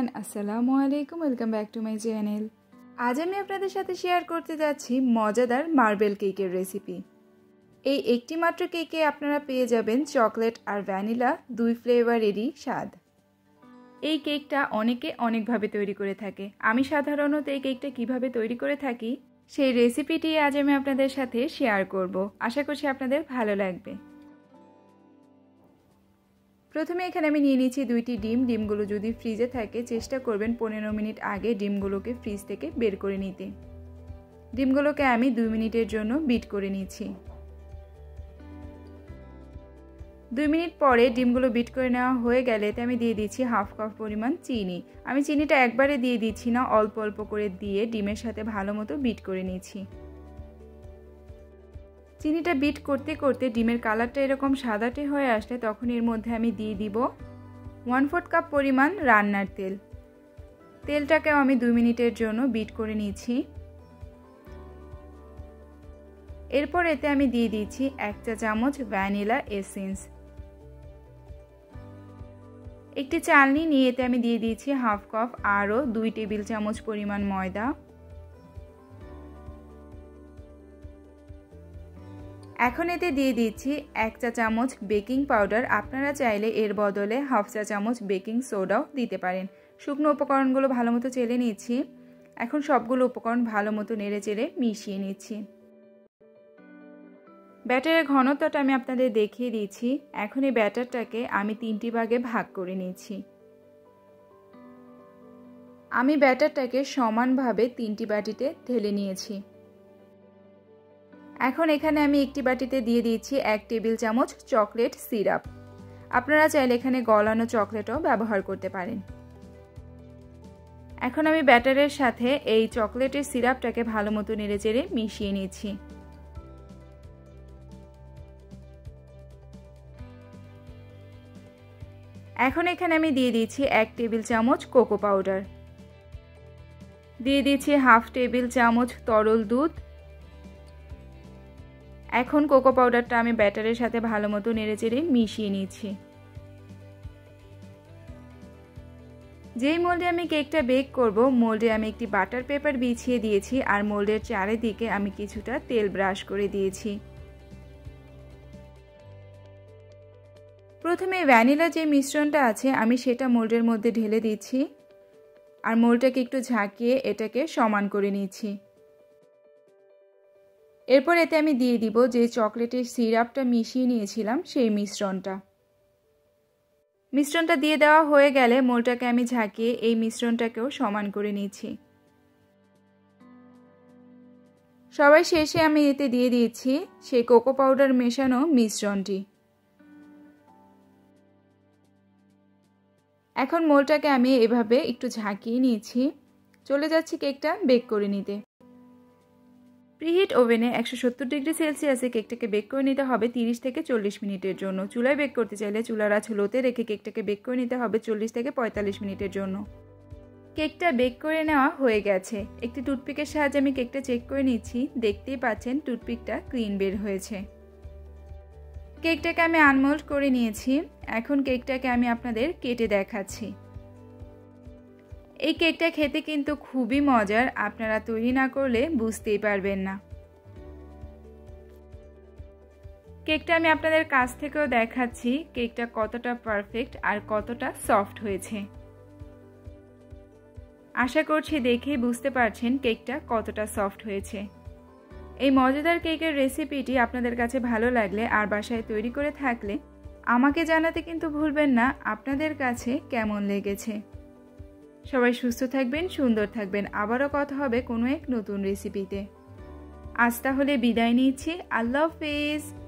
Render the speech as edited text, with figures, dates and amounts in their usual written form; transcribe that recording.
আসসালামু আলাইকুম, welcome back to my channel. আজ আমি আপনাদের সাথে শেয়ার করতে যাচ্ছি মজাদার মার্বেল কেকের রেসিপি। এই একটি মাত্র কেকে আপনারা পেয়ে যাবেন চকলেট আর ভ্যানিলা দুই ফ্লেভারেরই স্বাদ। এই কেকটা অনেকে অনেকভাবে তৈরি করে থাকে। আমি সাধারণত এই কেকটা কিভাবে তৈরি করে থাকি সেই রেসিপিটি আজ আমি আপনাদের সাথে শেয়ার করব। আশা করছি আপনাদের ভালো লাগবে। প্রথমে এখানে আমি নিয়ে নিচ্ছি দুইটি ডিম। ডিমগুলো যদি ফ্রিজে থাকে চেষ্টা করবেন 15 মিনিট আগে ডিমগুলোকে ফ্রিজ থেকে বের করে নিতে। ডিমগুলোকে আমি 2 মিনিটের জন্য বিট করে নিচ্ছি। 2 মিনিট পরে ডিমগুলো বিট করে নেওয়া হয়ে গেলে এতে আমি দিয়ে দিচ্ছি হাফ কাপ পরিমাণ চিনি। আমি চিনিটা একবারে দিয়ে দিচ্ছি না, অল্প অল্প করে দিয়ে ডিমের সাথে ভালো মতো বিট করে নিচ্ছি। চিনিটা বিট করতে করতে ডিমের কালারটা এরকম সাদাটে হয়ে আসলে তখন এর মধ্যে আমি দিয়ে দিব 1/4 কাপ পরিমাণ রান্নার তেল। তেলটাকেও আমি 2 মিনিটের জন্য বিট করে নিচ্ছি। এরপর এতে আমি দিয়ে দিচ্ছি 1 চা চামচ ভ্যানিলা এসেন্স। একটি চালনি নিয়ে এতে আমি দিয়ে দিচ্ছি হাফ কাপ আরও 2 টেবিল চামচ পরিমাণ ময়দা। এখন এতে দিয়ে দিচ্ছি 1 চা চামচ বেকিং পাউডার। আপনারা চাইলে এর বদলে হাফ চা চামচ বেকিং সোডাও দিতে পারেন। শুকনো উপকরণগুলো ভালো মতো চেলে নিচ্ছি। এখন সবগুলো উপকরণ ভালো মতো নেড়ে চেড়ে মিশিয়ে নিচ্ছি। ব্যাটারের ঘনত্বটা আমি আপনাদের দেখিয়ে দিচ্ছি। এখন এই ব্যাটারটাকে আমি 3টি ভাগে ভাগ করে নিচ্ছি। আমি ব্যাটারটাকে সমানভাবে 3টি বাটিতে ঢেলে নিয়েছি। এখন এখানে আমি একটি বাটিতে দিয়ে দিচ্ছি 1 টেবিল চামচ চকলেট সিরাপ। আপনারা চাইলে এখানে গলানো চকলেটও ব্যবহার করতে পারেন। এখন আমি ব্যাটারের সাথে এই চকলেটের সিরাপটাকে ভালো মতো নেড়েচেড়ে মিশিয়ে নিচ্ছি। এখন এখানে আমি দিয়ে দিচ্ছি 1 টেবিল চামচ কোকো পাউডার, দিয়ে দিচ্ছি হাফ টেবিল চামচ তরল দুধ। এখন কোকো পাউডারটা আমি ব্যাটারের সাথে ভালো মতো নেড়েচেড়ে মিশিয়ে নিচ্ছি। যেই মোল্ডে আমি কেকটা বেক করব মোল্ডে আমি একটি বাটার পেপার বিছিয়ে দিয়েছি আর মোল্ডের চারিদিকে আমি কিছুটা তেল ব্রাশ করে দিয়েছি। প্রথমে ভ্যানিলা যে মিশ্রণটা আছে আমি সেটা মোল্ডের মধ্যে ঢেলে দিচ্ছি আর মোল্ডটাকে একটু ঝাঁকিয়ে এটাকে সমান করে নিচ্ছি। এরপর এতে আমি দিয়ে দিব যে চকলেটের সিরাপটা মিশিয়ে নিয়েছিলাম সেই মিশ্রণটা দিয়ে দেওয়া হয়ে গেলে মোল্ডটাকে আমি ঝাঁকিয়ে এই মিশ্রণটাকেও সমান করে নিচ্ছি। সবার শেষে আমি এতে দিয়ে দিচ্ছি সেই কোকো পাউডার মেশানো মিশ্রণটি। এখন মোল্ডটাকে আমি এভাবে একটু ঝাঁকিয়ে নিয়েছি। চলে যাচ্ছি কেকটা বেক করে নিতে। প্রিহিট ওভেনে 170 ডিগ্রি সেলসিয়াসে কেকটাকে বেক করে নিতে হবে 30 থেকে 40 মিনিটের জন্য। চুলায় বেক করতে চাইলে চুলার আঁচ লোতে রেখে কেকটাকে বেক করে নিতে হবে 40 থেকে 45 মিনিটের জন্য। কেকটা বেক করে নেওয়া হয়ে গেছে। একটি টুথপিকের সাহায্যে আমি কেকটা চেক করে নিচ্ছি। দেখতেই পাচ্ছেন টুথপিকটা ক্লিন বের হয়েছে। কেকটাকে আমি আনমোল্ড করে নিয়েছি। এখন কেকটাকে আমি আপনাদের কেটে দেখাচ্ছি। এই কেকটা খেতে কিন্তু খুবই মজার, আপনারা তৈরি না করলে বুঝতেই পারবেন না। কেকটা আমি আপনাদের কাছ থেকেও দেখাচ্ছি কেকটা কতটা পারফেক্ট আর কতটা সফট হয়েছে। আশা করছি দেখেই বুঝতে পারছেন কেকটা কতটা সফট হয়েছে। এই মজাদার কেকের রেসিপিটি আপনাদের কাছে ভালো লাগলে আর বাসায় তৈরি করে থাকলে আমাকে জানাতে কিন্তু ভুলবেন না আপনাদের কাছে কেমন লেগেছে। সবাই সুস্থ থাকবেন, সুন্দর থাকবেন। আবারও কথা হবে কোনো এক নতুন রেসিপিতে। আজ তাহলে বিদায় নিচ্ছি। আল্লাহ হাফেজ।